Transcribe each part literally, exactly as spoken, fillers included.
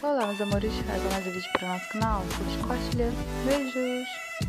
Olá, meus amores, trazendo mais um vídeo para o nosso canal. Curte, compartilha. Beijos!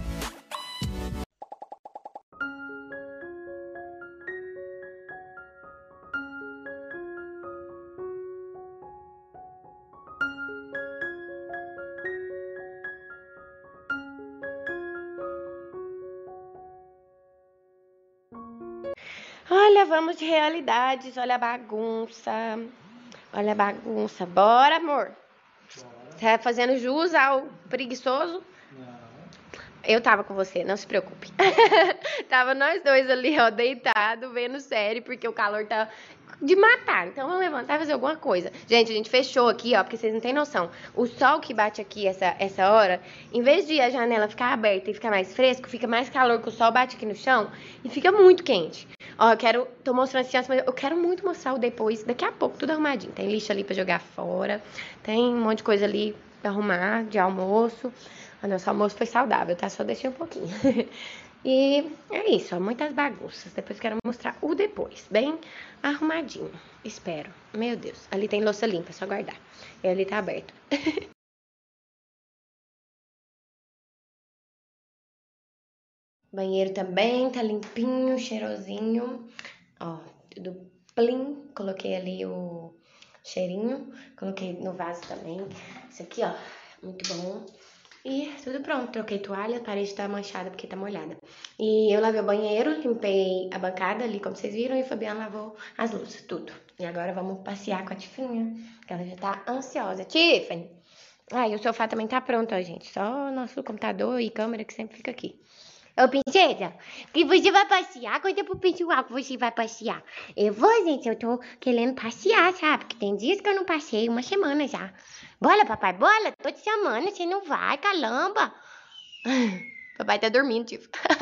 Olha, vamos de realidades. Olha a bagunça. Olha a bagunça. Bora, amor. Você tá fazendo jus ao preguiçoso? Não. Eu tava com você, não se preocupe. Tava nós dois ali, ó, deitado, vendo série, porque o calor tá de matar. Então vamos levantar e fazer alguma coisa. Gente, a gente fechou aqui, ó, porque vocês não têm noção. O sol que bate aqui essa, essa hora, em vez de a janela ficar aberta e ficar mais fresco, fica mais calor que o sol bate aqui no chão e fica muito quente. Ó, eu quero, tô mostrando assim, mas eu quero muito mostrar o depois, daqui a pouco, tudo arrumadinho. Tem lixo ali pra jogar fora, tem um monte de coisa ali pra arrumar, de almoço. O nosso almoço foi saudável, tá? Só deixei um pouquinho. E é isso, ó, muitas bagunças. Depois quero mostrar o depois, bem arrumadinho. Espero. Meu Deus, ali tem louça limpa, é só guardar. E ali tá aberto. Banheiro também tá limpinho, cheirosinho. Ó, tudo plim. Coloquei ali o cheirinho. Coloquei no vaso também. Isso aqui, ó, muito bom. E tudo pronto. Troquei toalha, a parede tá manchada porque tá molhada. E eu lavei o banheiro, limpei a bancada ali, como vocês viram. E o Fabiano lavou as luzes, tudo. E agora vamos passear com a Tifinha, que ela já tá ansiosa. Tiffany! Ah, e o sofá também tá pronto, ó, gente. Só nosso computador e câmera que sempre fica aqui. Ô, princesa, que você vai passear? Conta pro pessoal que você vai passear. Eu vou, gente, eu tô querendo passear, sabe? Porque tem dias que eu não passei, uma semana já. Bola, papai, bola, tô te chamando, você não vai, calamba. Papai tá dormindo, tipo.